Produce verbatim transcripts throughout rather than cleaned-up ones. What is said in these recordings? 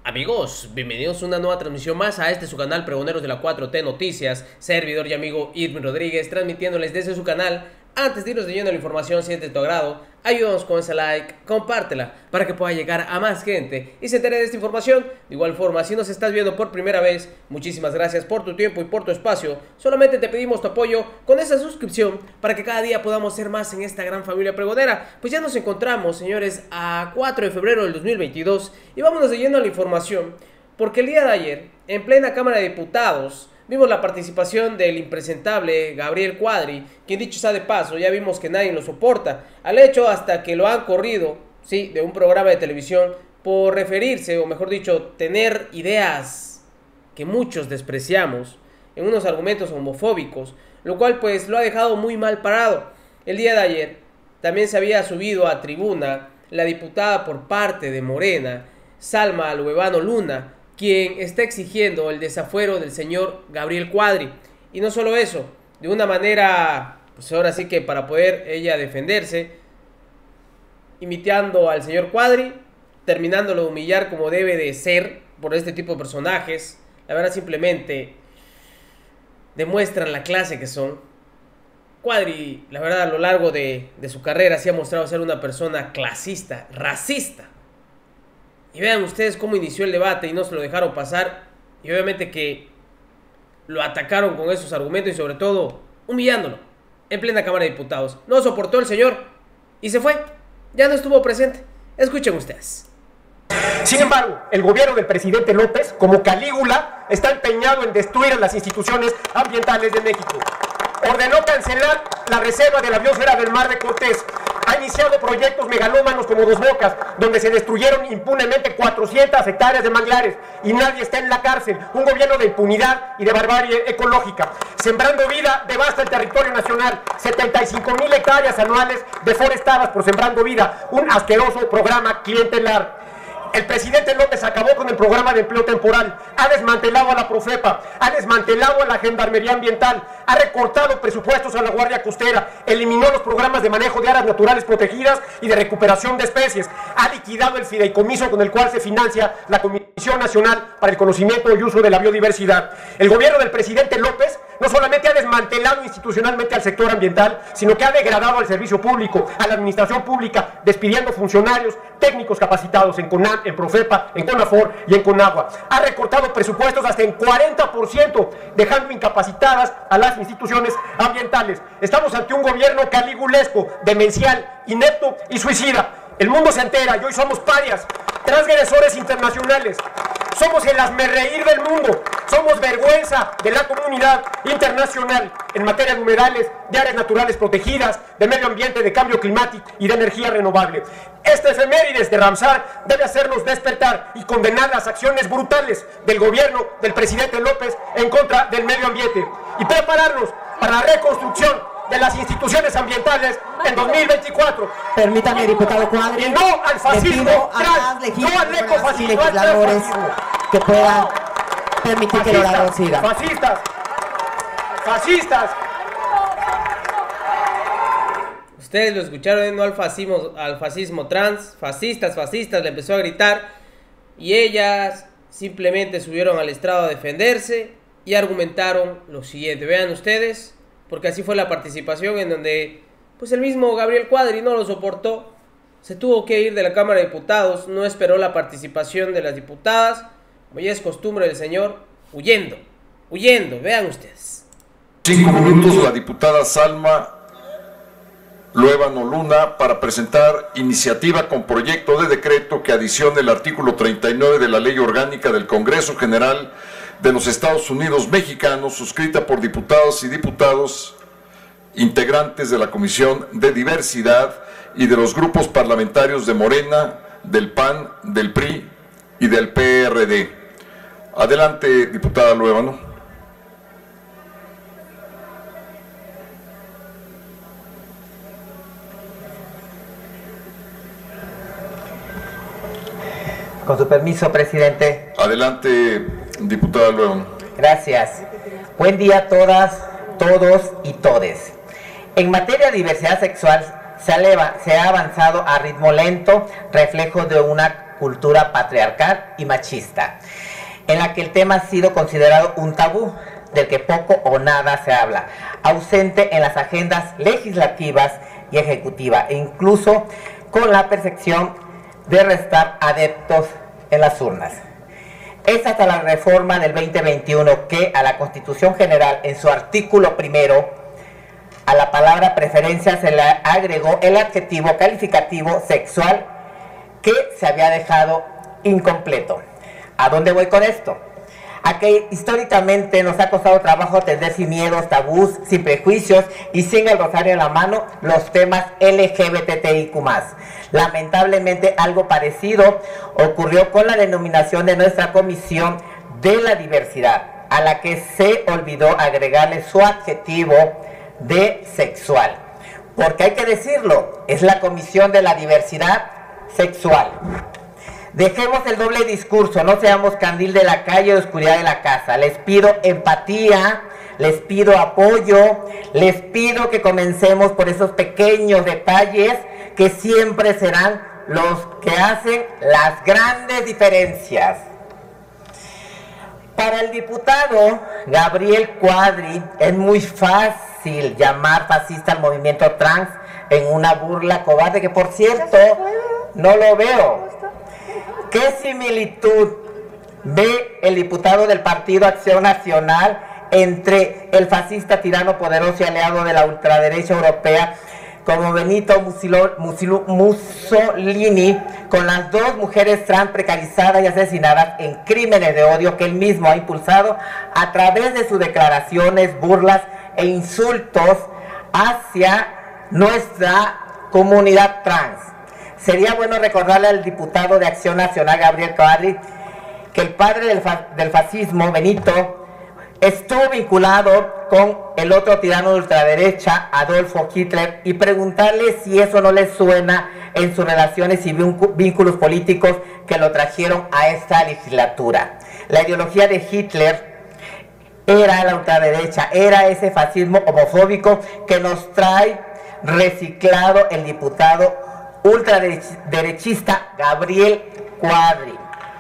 Amigos, bienvenidos a una nueva transmisión más a este su canal Pregoneros de la cuatro T Noticias. Servidor y amigo Irvin Rodríguez, transmitiéndoles desde su canal. Antes de irnos leyendo la información, si es de tu agrado, ayúdanos con ese like, compártela para que pueda llegar a más gente y se entere de esta información. De igual forma, si nos estás viendo por primera vez, muchísimas gracias por tu tiempo y por tu espacio. Solamente te pedimos tu apoyo con esa suscripción para que cada día podamos ser más en esta gran familia pregonera. Pues ya nos encontramos, señores, a cuatro de febrero del dos mil veintidós y vámonos leyendo a la información, porque el día de ayer, en plena Cámara de Diputados, vimos la participación del impresentable Gabriel Cuadri, quien dicho sea de paso, ya vimos que nadie lo soporta, al hecho hasta que lo han corrido, sí, de un programa de televisión por referirse, o mejor dicho, tener ideas que muchos despreciamos, en unos argumentos homofóbicos, lo cual pues lo ha dejado muy mal parado. El día de ayer también se había subido a tribuna la diputada por parte de Morena, Salma Luevano Luna, quien está exigiendo el desafuero del señor Gabriel Cuadri. Y no solo eso, de una manera, pues ahora sí que para poder ella defenderse, imitando al señor Cuadri, terminándolo de humillar como debe de ser por este tipo de personajes. La verdad, simplemente demuestran la clase que son. Cuadri, la verdad, a lo largo de, de su carrera se ha mostrado ser una persona clasista, racista. Y vean ustedes cómo inició el debate y no se lo dejaron pasar. Y obviamente que lo atacaron con esos argumentos y sobre todo humillándolo en plena Cámara de Diputados. No soportó el señor y se fue. Ya no estuvo presente. Escuchen ustedes. Sin embargo, el gobierno del presidente López, como Calígula, está empeñado en destruir a las instituciones ambientales de México. Ordenó cancelar la reserva de la biosfera del Mar de Cortés. Ha iniciado proyectos megalómanos como Dos Bocas, donde se destruyeron impunemente cuatrocientas hectáreas de manglares y nadie está en la cárcel. Un gobierno de impunidad y de barbarie ecológica. Sembrando Vida devasta el territorio nacional. setenta y cinco mil hectáreas anuales deforestadas por Sembrando Vida. Un asqueroso programa clientelar. El presidente López acabó con el programa de empleo temporal, ha desmantelado a la Profepa, ha desmantelado a la Gendarmería Ambiental, ha recortado presupuestos a la Guardia Costera, eliminó los programas de manejo de áreas naturales protegidas y de recuperación de especies, ha liquidado el fideicomiso con el cual se financia la Comisión Nacional para el Conocimiento y Uso de la Biodiversidad. El gobierno del presidente López no solamente ha desmantelado institucionalmente al sector ambiental, sino que ha degradado al servicio público, a la administración pública, despidiendo funcionarios, técnicos capacitados en CONAM, en Profepa, en CONAFOR y en CONAGUA. Ha recortado presupuestos hasta en cuarenta por ciento, dejando incapacitadas a las instituciones ambientales. Estamos ante un gobierno caligulesco, demencial, inepto y suicida. El mundo se entera y hoy somos parias, transgresores internacionales. Somos el hazmerreír del mundo, somos vergüenza de la comunidad internacional en materia de humedales, de áreas naturales protegidas, de medio ambiente, de cambio climático y de energía renovable. Este efemérides de Ramsar debe hacernos despertar y condenar las acciones brutales del gobierno del presidente López en contra del medio ambiente y prepararnos para la reconstrucción de las instituciones ambientales en dos mil veinticuatro. Permítame, diputado Cuadri, y no al fascismo, tras, no al ecofascismo, legisladores que puedan permitir que el orador siga. Fascistas, fascistas. Ustedes lo escucharon, no al fascismo, al fascismo trans, fascistas, fascistas, le empezó a gritar y ellas simplemente subieron al estrado a defenderse y argumentaron lo siguiente. Vean ustedes, porque así fue la participación en donde pues el mismo Gabriel Cuadri no lo soportó, se tuvo que ir de la Cámara de Diputados, no esperó la participación de las diputadas, como ya es costumbre del señor, huyendo, huyendo, vean ustedes. Cinco minutos la diputada Salma Luevano Luna para presentar iniciativa con proyecto de decreto que adicione el artículo treinta y nueve de la Ley Orgánica del Congreso General de los Estados Unidos Mexicanos, suscrita por diputados y diputados integrantes de la Comisión de Diversidad y de los grupos parlamentarios de Morena, del P A N, del P R I y del P R D. Adelante, diputada Luevano. Con su permiso, presidente. Adelante, diputada Luevano. Gracias. Buen día a todas, todos y todes. En materia de diversidad sexual se, eleva, se ha avanzado a ritmo lento, reflejo de una cultura patriarcal y machista, en la que el tema ha sido considerado un tabú, del que poco o nada se habla, ausente en las agendas legislativas y ejecutivas, e incluso con la percepción de restar adeptos en las urnas. Es hasta la reforma del veinte veintiuno que a la Constitución General, en su artículo primero, a la palabra preferencia se le agregó el adjetivo calificativo sexual que se había dejado incompleto. ¿A dónde voy con esto? A que históricamente nos ha costado trabajo atender sin miedos, tabús, sin prejuicios y sin el rosario en la mano los temas L G B T I Q más. Lamentablemente algo parecido ocurrió con la denominación de nuestra Comisión de la Diversidad, a la que se olvidó agregarle su adjetivo de sexual. Porque hay que decirlo, es la Comisión de la Diversidad Sexual. Dejemos el doble discurso, no seamos candil de la calle o oscuridad de la casa. Les pido empatía, les pido apoyo, les pido que comencemos por esos pequeños detalles que siempre serán los que hacen las grandes diferencias. Para el diputado Gabriel Cuadri es muy fácil llamar fascista al movimiento trans en una burla cobarde, que por cierto no lo veo. ¿Qué similitud ve el diputado del Partido Acción Nacional entre el fascista tirano poderoso y aliado de la ultraderecha europea como Benito Mussolini, con las dos mujeres trans precarizadas y asesinadas en crímenes de odio que él mismo ha impulsado a través de sus declaraciones, burlas e insultos hacia nuestra comunidad trans? Sería bueno recordarle al diputado de Acción Nacional, Gabriel Cuadri, que el padre del, fa del fascismo, Benito, estuvo vinculado con el otro tirano de ultraderecha, Adolfo Hitler, y preguntarle si eso no le suena en sus relaciones y vínculos políticos que lo trajeron a esta legislatura. La ideología de Hitler era la ultraderecha, era ese fascismo homofóbico que nos trae reciclado el diputado ultraderechista Gabriel Cuadri,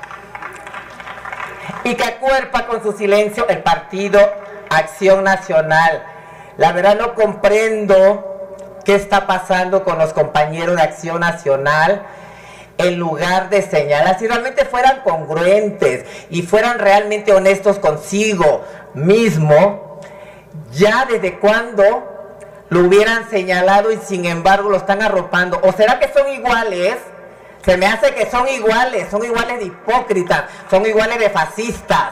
y que acuerpa con su silencio el Partido Acción Nacional. La verdad no comprendo qué está pasando con los compañeros de Acción Nacional. En lugar de señalar, si realmente fueran congruentes y fueran realmente honestos consigo mismo, ya desde cuándo lo hubieran señalado y sin embargo lo están arropando. ¿O será que son iguales? Se me hace que son iguales, son iguales de hipócritas, son iguales de fascistas.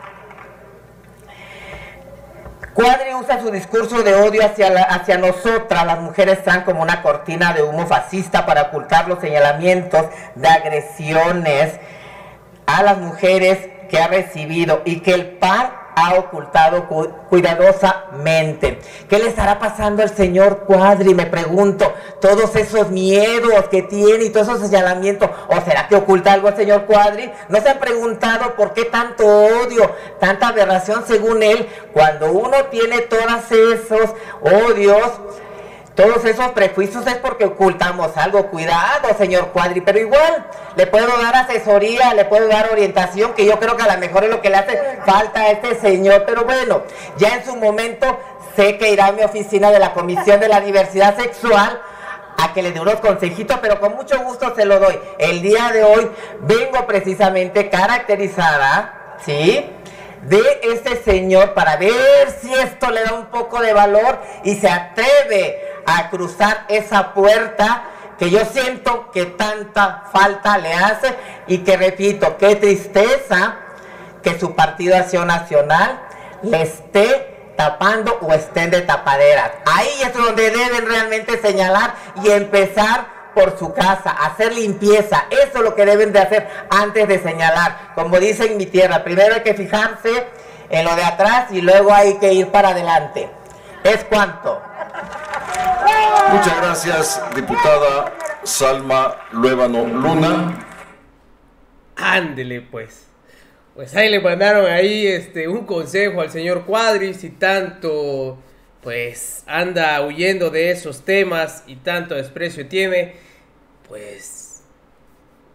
Cuadri usa su discurso de odio hacia, la, hacia nosotras, las mujeres trans, como una cortina de humo fascista para ocultar los señalamientos de agresiones a las mujeres que ha recibido y que el P A N ha ocultado cu cuidadosamente. ¿Qué le estará pasando al señor Cuadri? Me pregunto, todos esos miedos que tiene y todos esos señalamientos, ¿o será que oculta algo el señor Cuadri? ¿No se han preguntado por qué tanto odio, tanta aberración según él, cuando uno tiene todos esos odios, todos esos prejuicios, es porque ocultamos algo? Cuidado, señor Cuadri, pero igual le puedo dar asesoría, le puedo dar orientación, que yo creo que a lo mejor es lo que le hace falta a este señor. Pero bueno, ya en su momento sé que irá a mi oficina de la Comisión de la Diversidad Sexual a que le dé unos consejitos, pero con mucho gusto se lo doy. El día de hoy vengo precisamente caracterizada, ¿sí?, de este señor para ver si esto le da un poco de valor y se atreve a cruzar esa puerta que yo siento que tanta falta le hace, y que, repito, qué tristeza que su Partido Acción Nacional le esté tapando o estén de tapaderas. Ahí es donde deben realmente señalar y empezar por su casa, hacer limpieza. Eso es lo que deben de hacer antes de señalar. Como dice en mi tierra, primero hay que fijarse en lo de atrás y luego hay que ir para adelante. ¿Es cuanto? Muchas gracias, diputada Salma Luébano Luna. Ándele pues. Pues ahí le mandaron ahí este un consejo al señor Cuadri, si tanto pues anda huyendo de esos temas y tanto desprecio tiene, pues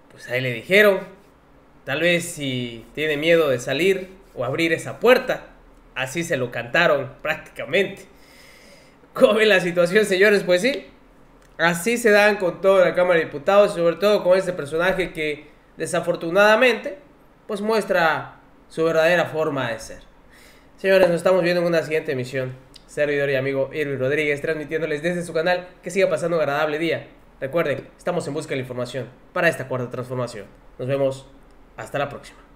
pues ahí le dijeron, tal vez si tiene miedo de salir o abrir esa puerta, así se lo cantaron prácticamente. ¿Cómo ven la situación, señores? Pues sí, así se dan con toda la Cámara de Diputados, sobre todo con este personaje que desafortunadamente pues muestra su verdadera forma de ser. Señores, nos estamos viendo en una siguiente emisión. Servidor y amigo Irving Rodríguez, transmitiéndoles desde su canal. Que siga pasando un agradable día. Recuerden, estamos en busca de la información para esta cuarta transformación. Nos vemos hasta la próxima.